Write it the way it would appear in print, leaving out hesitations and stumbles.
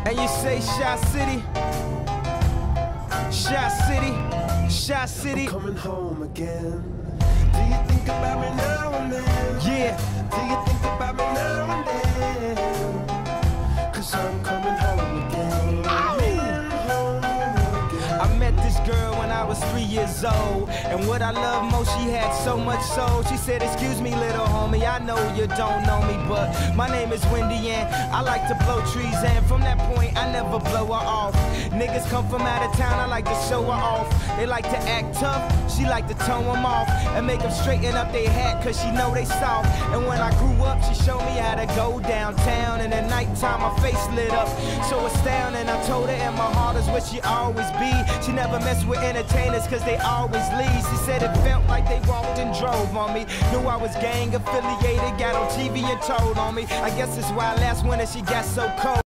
And you say Shot City, Shot City, Shot City. I'm coming home again. Do you think about me now and then? Yeah. Do you think about me now and then? 'Cause I'm coming home again. I met this girl when I was 3 years old, and what I love most, she had so much soul. She said, excuse me, little homie, I know you don't know me, but my name is Wendy and I like to blow trees, and from that point I never blow her off. Niggas come from out of town, I like to show her off. They like to act tough, she like to tone them off and make them straighten up their hat, cause she know they soft. And when I grew up, she showed me how to go downtown, and at nighttime my face lit up so astounding. I told her in my heart is where she always be. She never mess with entertainers cause they always leave. She said it felt like they walked and drove on me. Knew I was gang affiliated, got on TV and told on me. I guess it's why last winter she got so cold.